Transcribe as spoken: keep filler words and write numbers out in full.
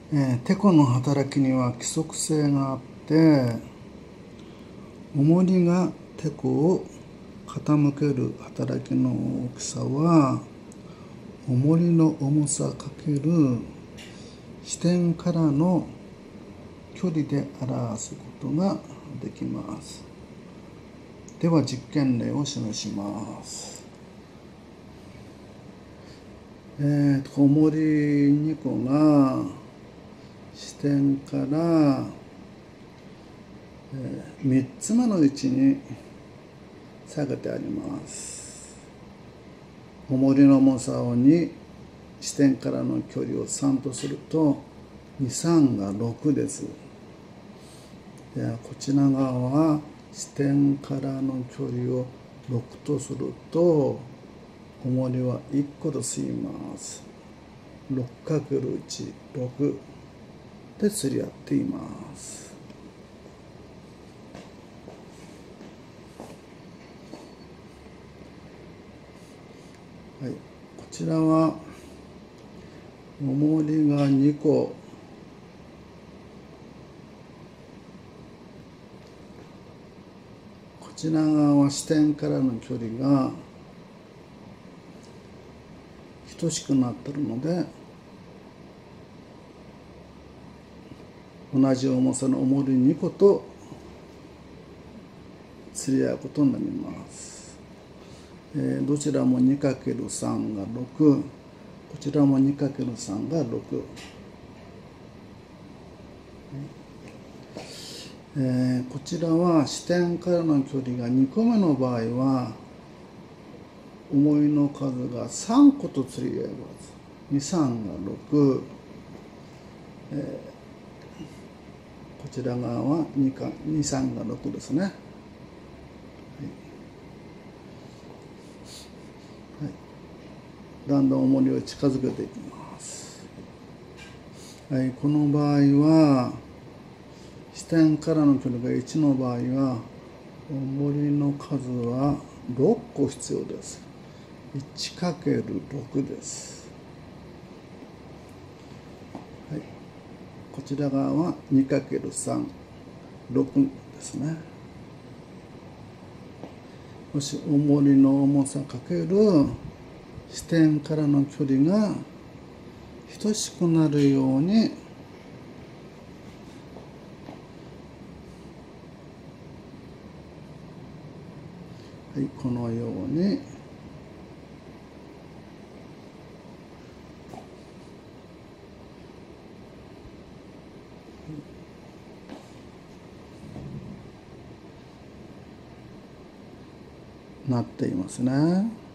えー、てこの働きには規則性があって、重りがてこを傾ける働きの大きさは重りの重さかける支点からの距離で表すことができます。では実験例を示します。えー、重りにこが支点から、えー、みっつめの位置に下げてあります。重りの重さをに、支点からの距離をさんとするとに、さんがろくです。ではこちら側は支点からの距離をろくとすると重りはいっこと吸います。ろくかけるいち、ろくで釣り合っています。はい、こちらは重りがにこ、こちら側は支点からの距離が等しくなっているので、同じ重さの重りにこと釣り合うことになります。えー、どちらも にかけるさん がろく、こちらも にかけるさん がろく。えー、こちらは支点からの距離がにこめの場合は重りの数がさんこと釣り合います。に、さんがろく、えー、こちら側は 2, かに、さんがろくですね。はいはい、だんだん重りを近づけていきます。はい、この場合は支点からの距離がいちの場合は重りの数はろっこ必要です。いちかけるろくです。はい、こちら側は にかけるさん、ろくですね。もし重りの重さかける支点からの距離が等しくなるようにはい、このようになっていますね。